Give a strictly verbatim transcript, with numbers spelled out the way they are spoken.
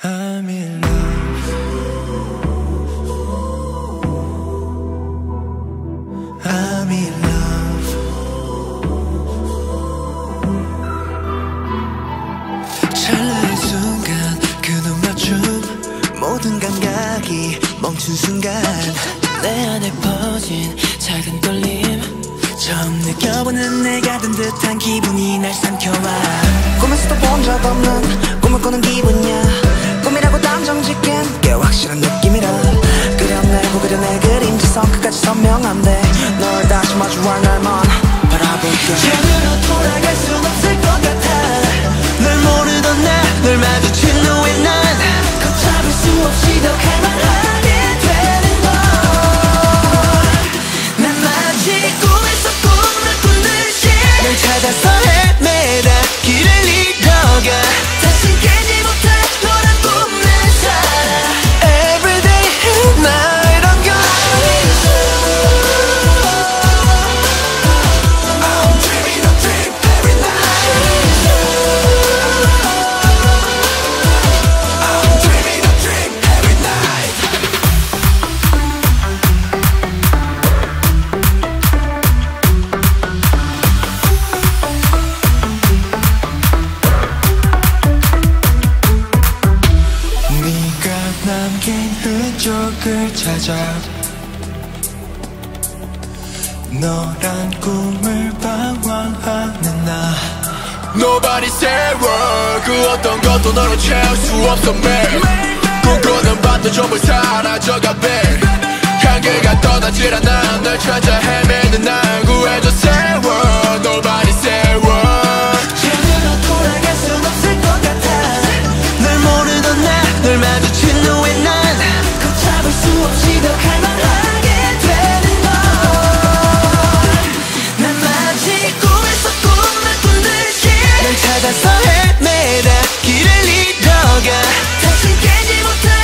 I'm in love. I'm in love. 찰나의 순간 그 눈 맞춤 모든 감각이 멈춘 순간 내 안에 퍼진 작은 떨림 처음 느껴보는 내가 든 듯한 기분이 날 삼켜와 꿈에서도 본 적 없는 꿈을 꾸는 기분이야 꿈이라고 단정짓기엔 꽤 확실한 느낌이라 그려내고 그려내 그림자선 끝까지 선명한데 널 다시 마주할 날만 바라볼게 전으로 돌아갈 순 없을 것 같아 널 모르던 나 널 마주친 후에 난 걷잡을 수 없이 더 갈망하게 되는 걸 난 마치 꿈에서 꿈을 꾸듯이 널 찾아서 헤매다 길을 잃어가 다시 깨지 못해 너란 꿈을 살아 Everyday and night I'm gonna I'm dreaming a dream every night I'm dreaming a dream every night 네가 남긴 흔적을 찾아 너란 꿈을 방황하는 나 Nobody say word 그 어떤 것도 너를 채울 수 없어 매일 꿈꾸는 밤도 전부 사라져가 babe 향기가 떠나질 않아 널 찾아 헤매는 날 구해줘 say word Nobody say word 전으로 돌아갈 순 없을 것 같아 널 모르던 나 널 마주친 후에 난 걷잡을 수 없이 더 갈망하게 되는 걸 난 마치 꿈에서 꿈을 꾸듯이 널 찾아서 헤매다 길을 잃어가 다시 깨지 못해